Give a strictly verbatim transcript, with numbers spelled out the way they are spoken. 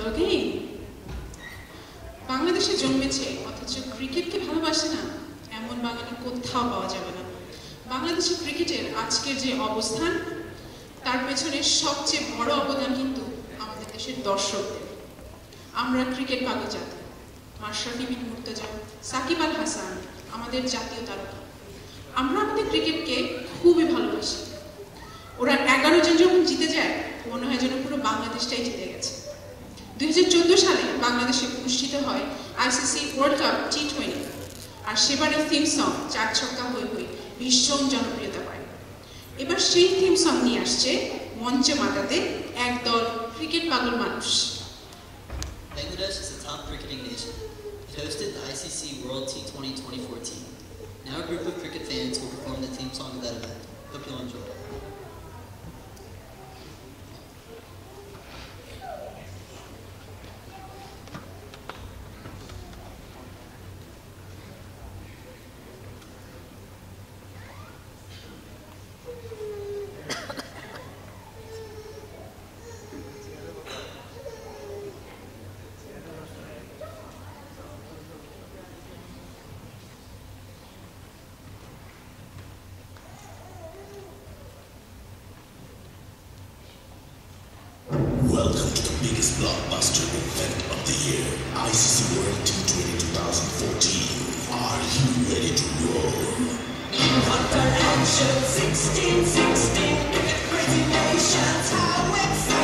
again. বাংলাদেশে জন্মেছে অথচ ক্রিকেটকে ভালোবাসে না এমন বাঙালি কোথাও পাওয়া যাবে না। বাংলাদেশের ক্রিকেটের আজকের যে অবস্থান তার পেছনে সবচেয়ে বড় অবদান কিন্তু আমাদের দেশের দর্শকদের। আমরা ক্রিকেট পাগল জাতি। মাশরাফি বিন মুর্তজা, সাকিব আল হাসান আমাদের জাতীয় তারকা। আমরা আমাদের ক্রিকেটকে খুবই ভালোবাসি। ওরা এগারো জন যখন জিতে যায় মনে হয় যেন পুরো বাংলাদেশটাই জিতে গেছে। দুই হাজার চোদ্দ সালে বাংলাদেশে অনুষ্ঠিত হয় ICC world cup T twenty, আর সেবারের থিম সং চার ছক্কা হই হই ভীষণ জনপ্রিয়তা পায়। এবার সেই থিম সং নিয়ে আসছে মঞ্চে মাতাতে একদল ক্রিকেট পাগল মানুষ। Bangladesh is a top cricketing nation. It hosted the I C C World T twenty twenty fourteen. Now a group of cricket fans will perform the theme song of that event. Hope you'll enjoy it. Welcome to the biggest blockbuster event of the year, I C C World T twenty twenty fourteen. Are you ready to roll? Hunter and shoot sixteen sixteen, crazy nations, how exciting!